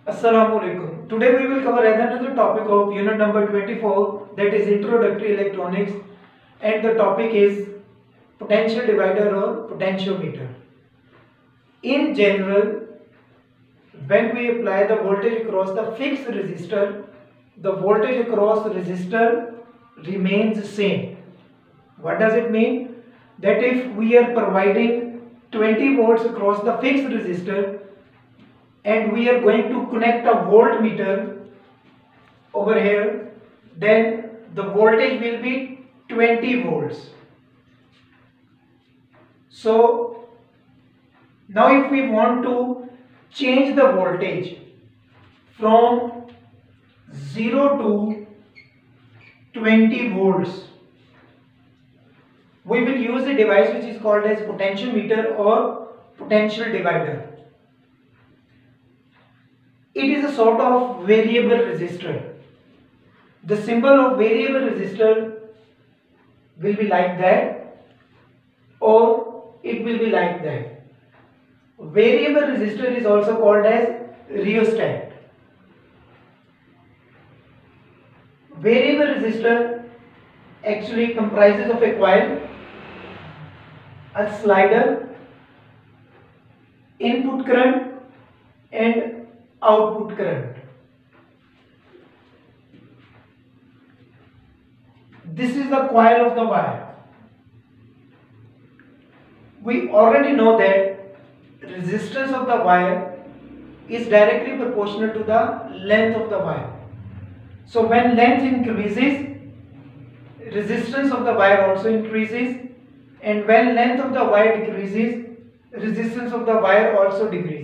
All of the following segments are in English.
Assalamu alaikum. Today we will cover another topic of unit number 24, that is introductory electronics, and the topic is potential divider or potentiometer. In general, when we apply the voltage across the fixed resistor, the voltage across the resistor remains same. What does it mean? That if we are providing 20 volts across the fixed resistor and we are going to connect a voltmeter over here, then the voltage will be 20 volts. So now if we want to change the voltage from 0 to 20 volts, we will use a device which is called as potentiometer or potential divider. It is a sort of variable resistor. The symbol of variable resistor will be like that, or it will be like that. Variable resistor is also called as rheostat. Variable resistor actually comprises of a coil, a slider, input current and output current. This is the coil of the wire. We already know that resistance of the wire is directly proportional to the length of the wire. So when length increases, resistance of the wire also increases, and when length of the wire decreases, resistance of the wire also decreases.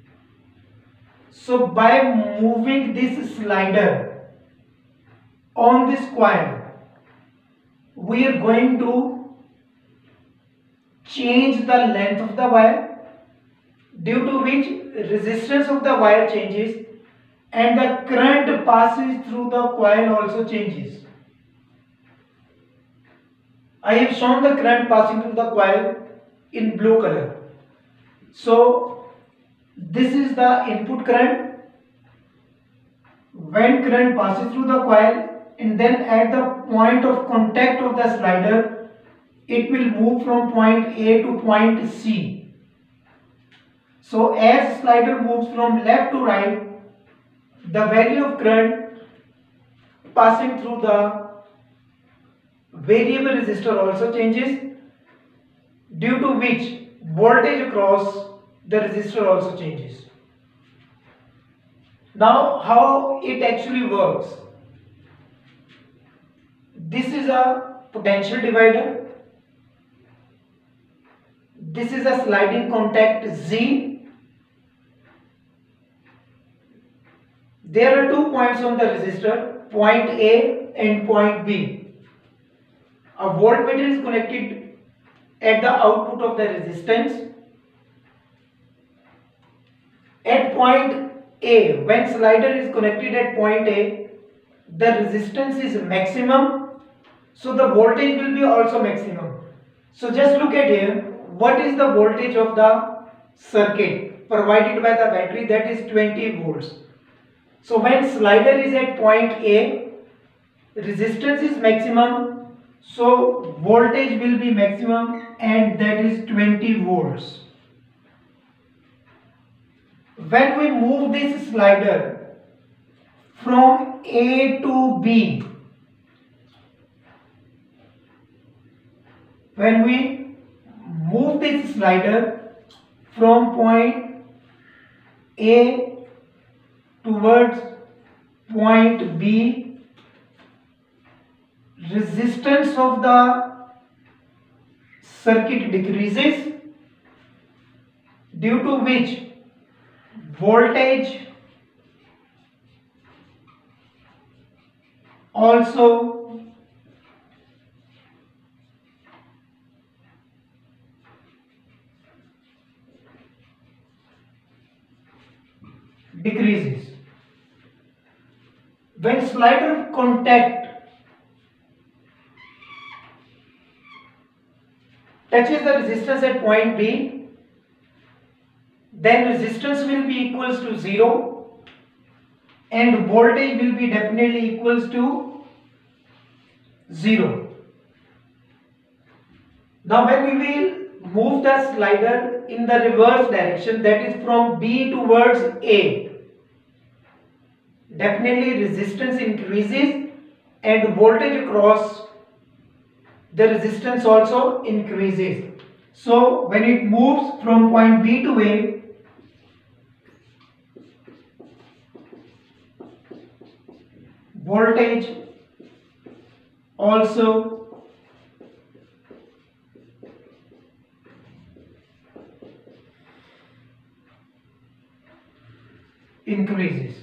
So by moving this slider on this coil, we are going to change the length of the wire, due to which resistance of the wire changes and the current passes through the coil also changes. I have shown the current passing through the coil in blue color. So this is the input current. When current passes through the coil and then at the point of contact of the slider, it will move from point A to point C. So as slider moves from left to right, the value of current passing through the variable resistor also changes, due to which voltage across the resistor also changes. Now how it actually works? This is a potential divider. This is a sliding contact Z. There are 2 points on the resistor, point A and point B. A voltmeter is connected at the output of the resistance. At point A, when slider is connected at point A, the resistance is maximum, so the voltage will be also maximum. So just look at here, what is the voltage of the circuit provided by the battery? That is 20 volts. So when slider is at point A, resistance is maximum, so voltage will be maximum, and that is 20 volts. When we move this slider from A to B, when we move this slider from point A towards point B, resistance of the circuit decreases, due to which voltage also decreases. When slider contact touches the resistance at point B, then resistance will be equals to 0 and voltage will be definitely equals to 0. Now when we will move the slider in the reverse direction, that is from B towards A, definitely resistance increases and voltage across the resistance also increases. So when it moves from point B to A, voltage also increases.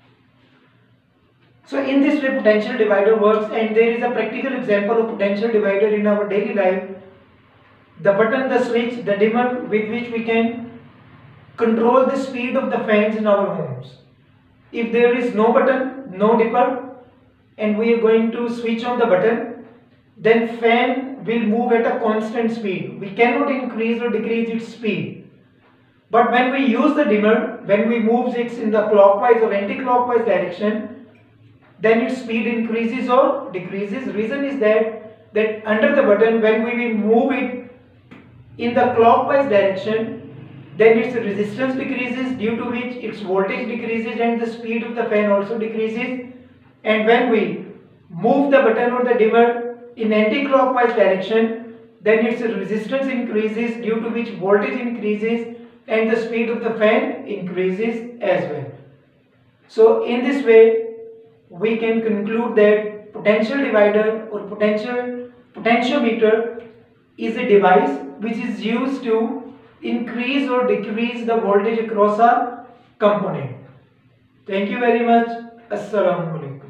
So in this way potential divider works, and there is a practical example of potential divider in our daily life. The button, the switch, the dimmer with which we can control the speed of the fans in our homes. If there is no button, no dimmer, and we are going to switch on the button, then fan will move at a constant speed. We cannot increase or decrease its speed. But when we use the dimmer, when we move it in the clockwise or anti-clockwise direction, then its speed increases or decreases. Reason is that under the button, when we will move it in the clockwise direction, then its resistance decreases, due to which its voltage decreases and the speed of the fan also decreases. And when we move the button or the dimmer in anti-clockwise direction, then its resistance increases, due to which voltage increases and the speed of the fan increases as well. So in this way we can conclude that potential divider or potentiometer is a device which is used to increase or decrease the voltage across a component. Thank you very much. Assalamu alaikum.